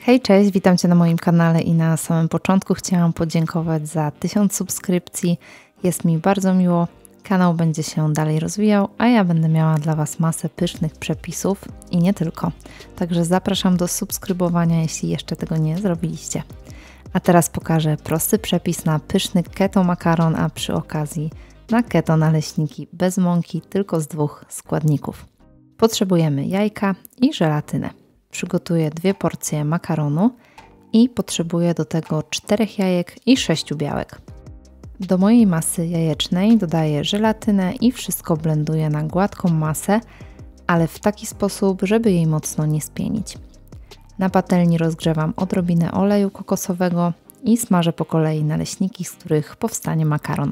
Hej, cześć, witam Cię na moim kanale i na samym początku chciałam podziękować za 1000 subskrypcji. Jest mi bardzo miło, kanał będzie się dalej rozwijał, a ja będę miała dla Was masę pysznych przepisów i nie tylko. Także zapraszam do subskrybowania, jeśli jeszcze tego nie zrobiliście. A teraz pokażę prosty przepis na pyszny keto makaron, a przy okazji na keto naleśniki bez mąki, tylko z 2 składników. Potrzebujemy jajka i żelatynę. Przygotuję 2 porcje makaronu i potrzebuję do tego 4 jajek i 6 białek. Do mojej masy jajecznej dodaję żelatynę i wszystko blenduję na gładką masę, ale w taki sposób, żeby jej mocno nie spienić. Na patelni rozgrzewam odrobinę oleju kokosowego i smażę po kolei naleśniki, z których powstanie makaron.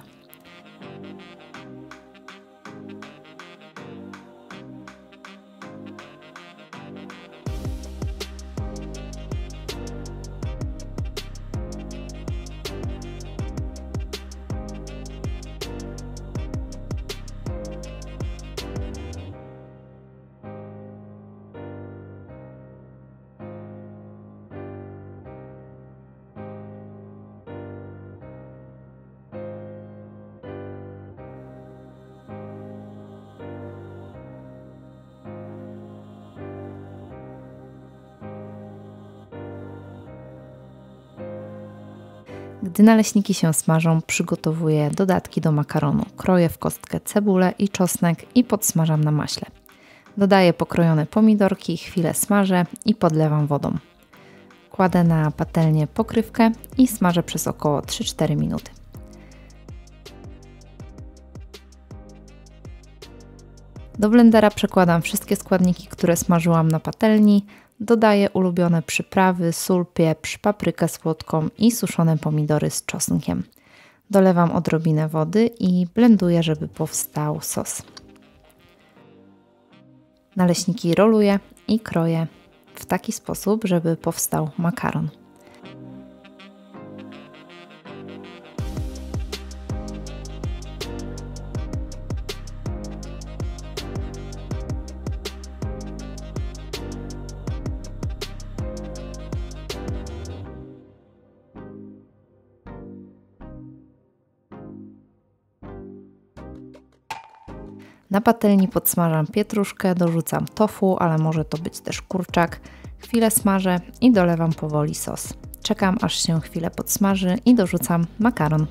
Gdy naleśniki się smażą, przygotowuję dodatki do makaronu. Kroję w kostkę cebulę i czosnek i podsmażam na maśle. Dodaję pokrojone pomidorki, chwilę smażę i podlewam wodą. Kładę na patelnię pokrywkę i smażę przez około 3-4 minuty. Do blendera przekładam wszystkie składniki, które smażyłam na patelni. Dodaję ulubione przyprawy, sól, pieprz, paprykę słodką i suszone pomidory z czosnkiem. Dolewam odrobinę wody i blenduję, żeby powstał sos. Naleśniki roluję i kroję w taki sposób, żeby powstał makaron. Na patelni podsmażam pietruszkę, dorzucam tofu, ale może to być też kurczak. Chwilę smażę i dolewam powoli sos. Czekam, aż się chwilę podsmaży i dorzucam makaron.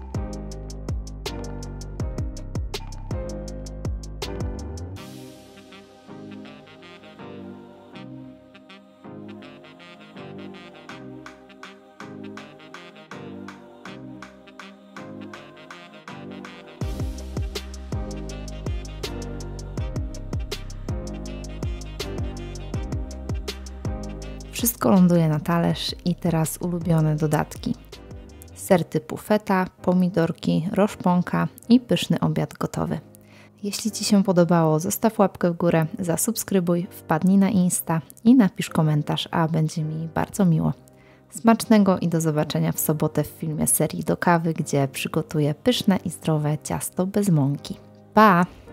Wszystko ląduje na talerz i teraz ulubione dodatki. Ser typu feta, pomidorki, roszponka i pyszny obiad gotowy. Jeśli Ci się podobało, zostaw łapkę w górę, zasubskrybuj, wpadnij na Insta i napisz komentarz, a będzie mi bardzo miło. Smacznego i do zobaczenia w sobotę w filmie serii do kawy, gdzie przygotuję pyszne i zdrowe ciasto bez mąki. Pa!